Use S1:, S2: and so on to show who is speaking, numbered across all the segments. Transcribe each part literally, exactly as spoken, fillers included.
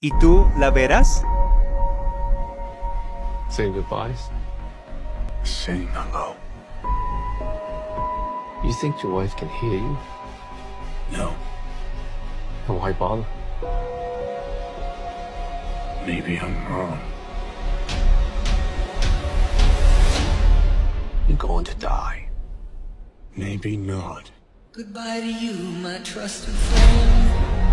S1: ¿Y tú la verás?
S2: Saying goodbyes?
S3: Saying hello.
S2: You think your wife can hear you?
S3: No.
S2: Then why bother?
S3: Maybe I'm wrong.
S2: You're going to die.
S3: Maybe not.
S4: Goodbye to you, my trusted friend.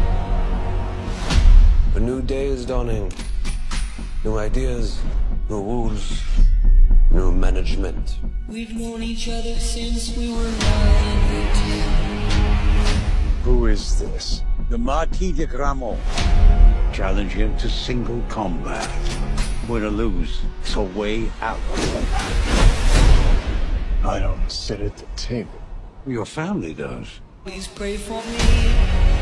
S5: A new day is dawning. New ideas, new rules, new management.
S4: We've known each other since we were nine.
S3: Who is this?
S6: The Marquis de Gramont. Challenge him to single combat. Win or lose, it's a way out.
S3: I don't sit at the table.
S6: Your family does.
S4: Please pray for me.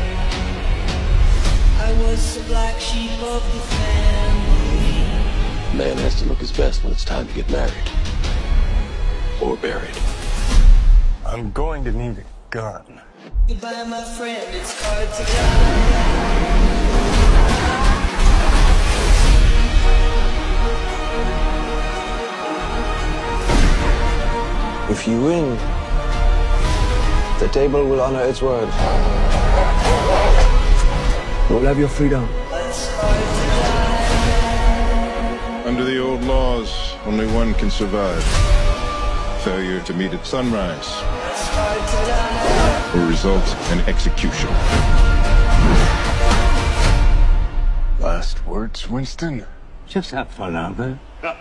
S4: I was the black sheep of the family.
S2: Man has to look his best when it's time to get married. Or buried.
S3: I'm going to need a gun.
S4: Goodbye, my friend, it's hard to die.
S5: If you win, the table will honor its word. You'll have your freedom.
S4: It's hard to die.
S7: Under the old laws, only one can survive. Failure to meet at sunrise
S4: It's hard to die.
S7: will result in execution.
S3: Last words, Winston?
S6: Just have fun out there.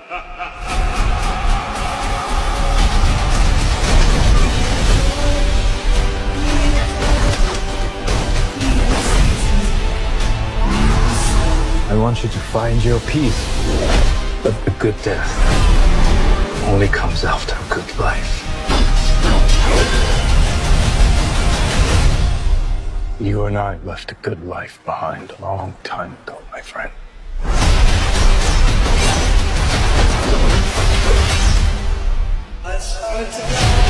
S2: I want you to find your peace. But a good death only comes after a good life.
S3: You and I left a good life behind a long time ago, my friend.
S4: It's hard to die.